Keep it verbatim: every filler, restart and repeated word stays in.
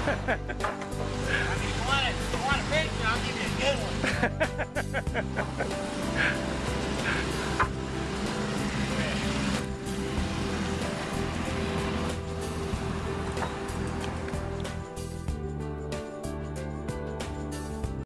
I mean, if you want to, if you want a picture, I'll give you a good one.